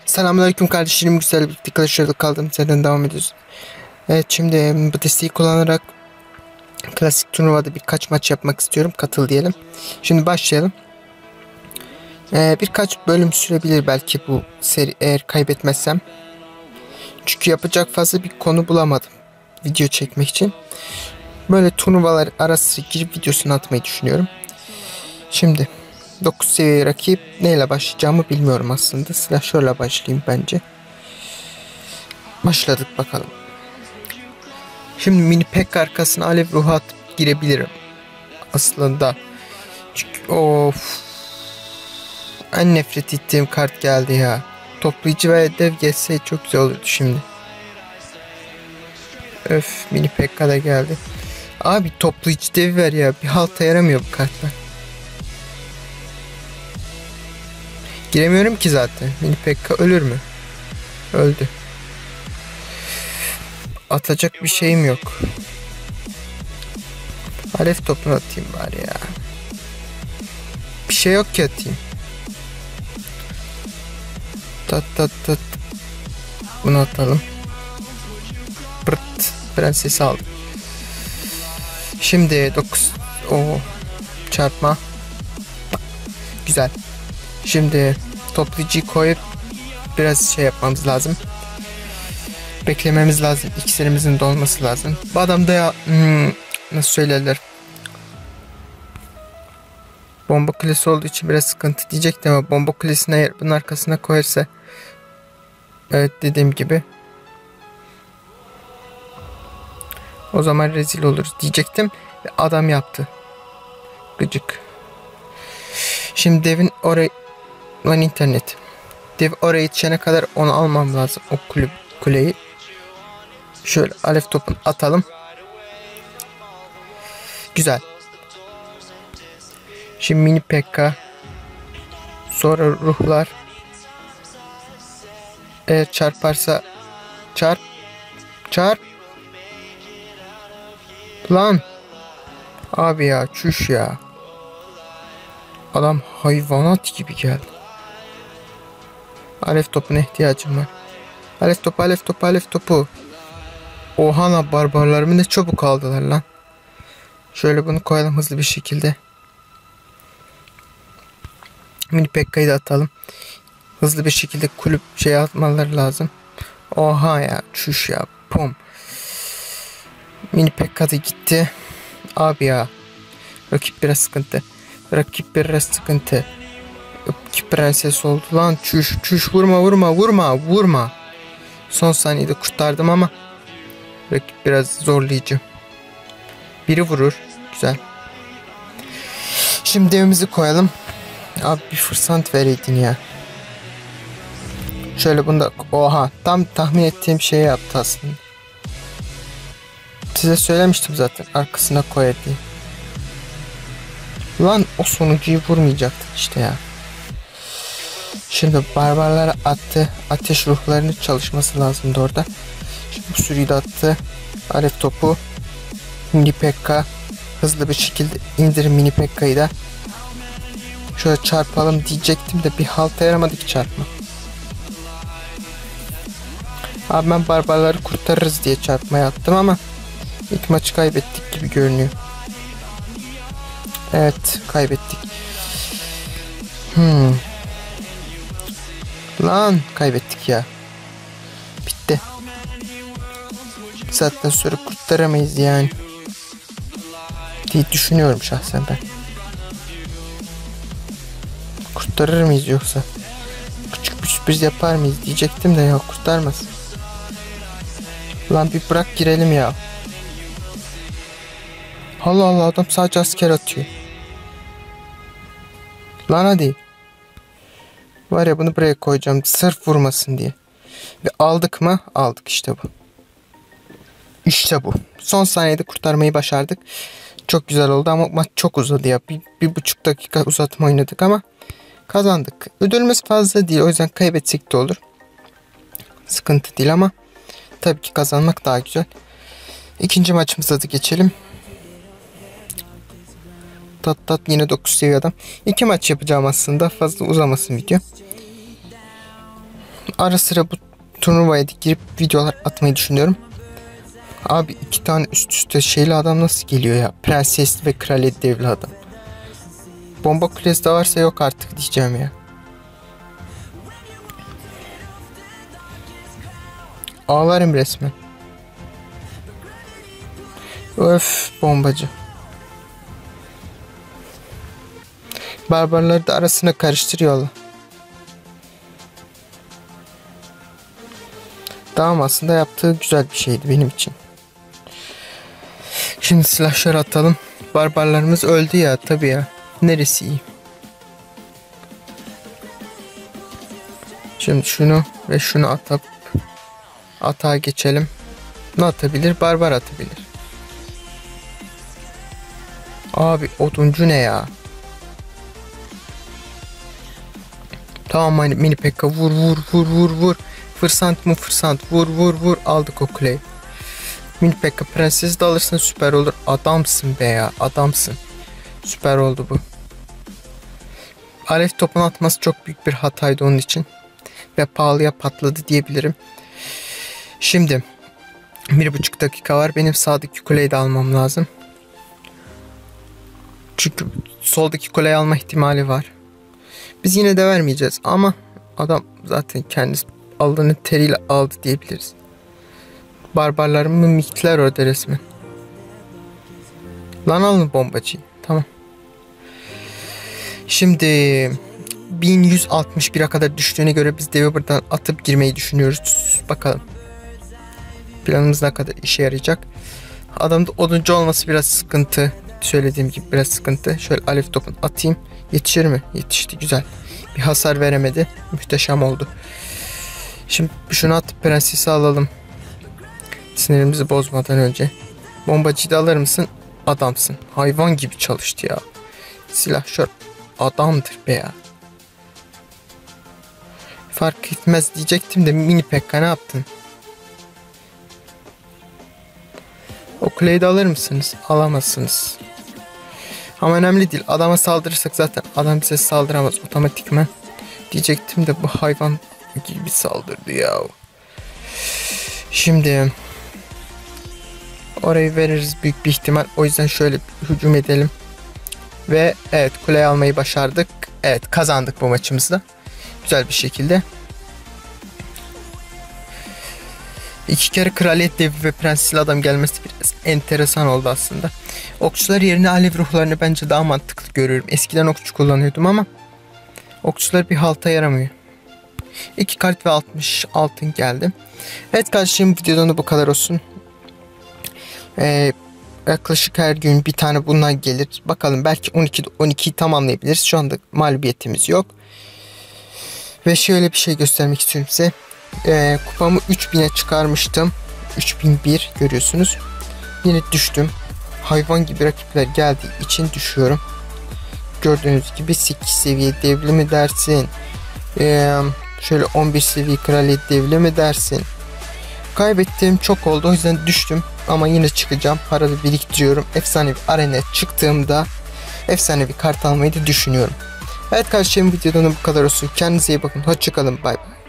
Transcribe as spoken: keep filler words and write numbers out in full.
Selamünaleyküm kardeşlerim, güzel bir Clash Royale kaldım. Zaten devam ediyoruz. Evet, şimdi bu desteği kullanarak klasik turnuvada birkaç maç yapmak istiyorum. Katıl diyelim. Şimdi başlayalım. Ee, birkaç bölüm sürebilir belki bu seri eğer kaybetmezsem. Çünkü yapacak fazla bir konu bulamadım video çekmek için. Böyle turnuvalar arası girip videosunu atmayı düşünüyorum. Şimdi dokuz seviye rakip, neyle başlayacağımı bilmiyorum aslında. Silahşörle başlayayım bence. Başladık bakalım. Şimdi mini pek arkasına alev ruhu atıp girebilirim aslında. Çünkü of, en nefret ettiğim kart geldi ya. Toplayıcı ve dev gelse çok güzel olurdu şimdi. Öf, mini pekka da geldi. Abi toplayıcı dev ver ya, bir halta yaramıyor bu kartlar. Giremiyorum ki zaten. Mini pekka ölür mü? Öldü. Atacak bir şeyim yok. Alev topunu atayım bari ya. Bir şey yok ki atayım. Tat tat tat. Bunu atalım. Pırt. Prensesi aldım. Şimdi dokuz. Oo. Çarpma. Güzel. Şimdi toplayıcıyı koyup biraz şey yapmamız lazım. Beklememiz lazım. İksirimizin dolması lazım. Bu adam da ya hmm, nasıl söylerler? Bomba kulesi olduğu için biraz sıkıntı diyecektim ama bomba kulesine eğer bunun arkasına koyarsa, evet dediğim gibi, o zaman rezil oluruz diyecektim ve adam yaptı. Gıcık. Şimdi devin oraya lan internet. Dev oraya yetişene kadar onu almam lazım, o kule, kuleyi. Şöyle alev topunu atalım. Güzel. Şimdi mini pekka. Sonra ruhlar. Eğer çarparsa çarp. Çarp. Lan. Abi ya çüş ya. Adam hayvanat gibi geldi. Alev topuna ihtiyacım var. Alev topu, alev topu, alev topu. Oha lan, barbarlarımı ne çabuk aldılar lan. Şöyle bunu koyalım hızlı bir şekilde. Mini pekka'yı da atalım. Hızlı bir şekilde kulüp şey atmaları lazım. Oha ya çüş ya. Pum. Mini pekka da gitti. Abi ya. Rakip biraz sıkıntı. Rakip biraz sıkıntı. Ki prenses oldu lan. Çüş çüş, vurma vurma vurma vurma. Son saniyede kurtardım ama rakip biraz zorlayıcı. Biri vurur. Güzel. Şimdi evimizi koyalım. Abi bir fırsat vereydin ya. Şöyle bunda, oha, tam tahmin ettiğim şeyi yaptı aslında. Size söylemiştim zaten arkasına koyar diye. Lan o sonuncuyu vurmayacaktı işte ya. Şimdi barbarlara attı. Ateş ruhlarının çalışması lazımdı orada. Şimdi bu sürüyü de attı. Alev topu. Mini pekka. Hızlı bir şekilde indir mini pekkayı da. Şöyle çarpalım diyecektim de bir halta yaramadı ki çarpma. Abi ben barbarları kurtarırız diye çarpmaya attım ama ilk maçı kaybettik gibi görünüyor. Evet, kaybettik. Hmm. Lan kaybettik ya. Bitti. Zaten sonra kurtaramayız yani diye düşünüyorum şahsen ben. Kurtarır mıyız yoksa? Küçük bir sürpriz yapar mıyız diyecektim de ya, kurtarmaz. Lan bir bırak girelim ya. Allah Allah, adam sadece asker atıyor. Lan hadi. Var ya, bunu buraya koyacağım sırf vurmasın diye. Ve aldık mı? Aldık, işte bu. İşte bu. Son saniyede kurtarmayı başardık. Çok güzel oldu ama maç çok uzadı ya. Bir, bir buçuk dakika uzatma oynadık ama kazandık. Ödülümüz fazla değil, o yüzden kaybetsek de olur. Sıkıntı değil ama tabii ki kazanmak daha güzel. İkinci maçımıza da geçelim. Tat tat, yine dokuz seviye adam. İki maç yapacağım aslında, fazla uzamasın video. Ara sıra bu turnuvaya da girip videolar atmayı düşünüyorum. Abi iki tane üst üste şeyli adam nasıl geliyor ya? Prenses ve kraliyet devli adam. Bomba kulesi de varsa yok artık diyeceğim ya. Ağlarım resmen. Öf bombacı. Barbarları da arasına karıştırıyorlar. Tamam, aslında yaptığı güzel bir şeydi benim için. Şimdi silahları atalım. Barbarlarımız öldü ya tabii ya. Neresi iyi? Şimdi şunu ve şunu atıp atağa geçelim. Ne atabilir? Barbar atabilir. Abi oduncu ne ya? Tamam hani mini pekka vur vur vur vur vur. Fırsant mı fırsant vur vur vur, aldık o kuleyi. Mini pekka prensesi de alırsan süper olur. Adamsın be ya, adamsın. Süper oldu bu. Alev topunu atması çok büyük bir hataydı onun için. Ve pahalıya patladı diyebilirim. Şimdi bir buçuk dakika var. Benim sağdaki kuleyi de almam lazım. Çünkü soldaki kuleyi alma ihtimali var. Biz yine de vermeyeceğiz ama adam zaten kendisi aldığını teriyle aldı diyebiliriz. Barbarlarımı miktiler orada resmen. Lan alın bombacıyı. Tamam. Şimdi bin yüz altmış bire kadar düştüğüne göre biz devi buradan atıp girmeyi düşünüyoruz. Bakalım. Planımız ne kadar işe yarayacak. Adamda oduncu olması biraz sıkıntı. Söylediğim gibi biraz sıkıntı. Şöyle alev topunu atayım. Yetişir mi? Yetişti, güzel. Bir hasar veremedi. Muhteşem oldu. Şimdi şunu atıp prensesi alalım. Sinirimizi bozmadan önce. Bombacıyı da alır mısın? Adamsın. Hayvan gibi çalıştı ya. Silahşör adamdır be ya. Fark etmez diyecektim de mini pekka ne yaptın? O kuleyi de alır mısınız? Alamazsınız. Ama önemli değil. Adama saldırırsak zaten adam bize saldıramaz otomatikman. Diyecektim de bu hayvan gibi saldırdı ya. Şimdi orayı veririz büyük bir ihtimal. O yüzden şöyle hücum edelim. Ve evet, kuleyi almayı başardık. Evet, kazandık bu maçımızda. Güzel bir şekilde. İki kere kraliyet devi ve prensesli adam gelmesi biraz enteresan oldu aslında. Okçular yerine alev ruhlarını bence daha mantıklı görüyorum. Eskiden okçu kullanıyordum ama okçular bir halta yaramıyor. İki kart ve altmış altın geldi. Evet kardeşim, videodan da bu kadar olsun. Ee, yaklaşık her gün bir tane bundan gelir. Bakalım, belki on ikide on ikiyi tamamlayabiliriz. Şu anda mağlubiyetimiz yok. Ve şöyle bir şey göstermek istiyorum size. Ee, kupamı üç bine çıkarmıştım. üç bin bir görüyorsunuz. Yine düştüm. Hayvan gibi rakipler geldiği için düşüyorum. Gördüğünüz gibi sekiz seviye devli mi dersin? Ee, şöyle on bir seviye kraliyet devli mi dersin? Kaybettiğim çok oldu, o yüzden düştüm. Ama yine çıkacağım. Paramı biriktiriyorum. Efsanevi arenaya çıktığımda efsanevi kart almayı da düşünüyorum. Evet kardeşlerim, videodan bu kadar olsun. Kendinize iyi bakın. Hoşçakalın. Bay bay.